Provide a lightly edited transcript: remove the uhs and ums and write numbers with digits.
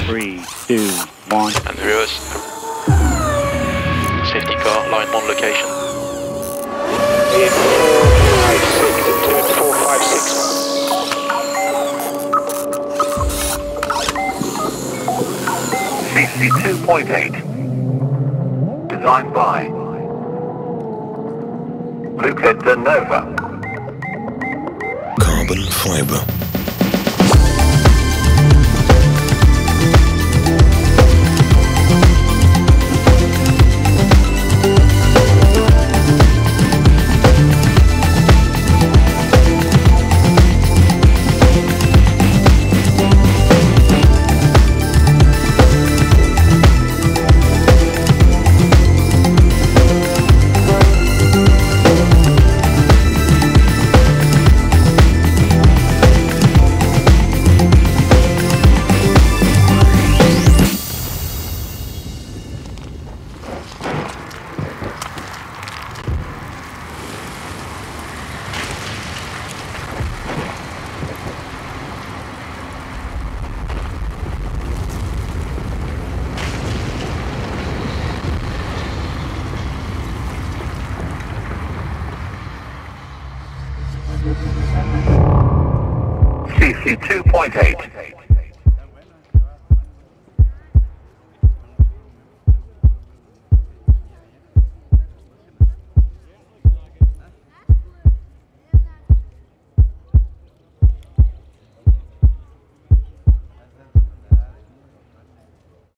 3, 2, 1. And reverse. Safety car, line on location. In 456, into 456. 62.8. Designed by Luca DeNova. Carbon fiber. CC2.8.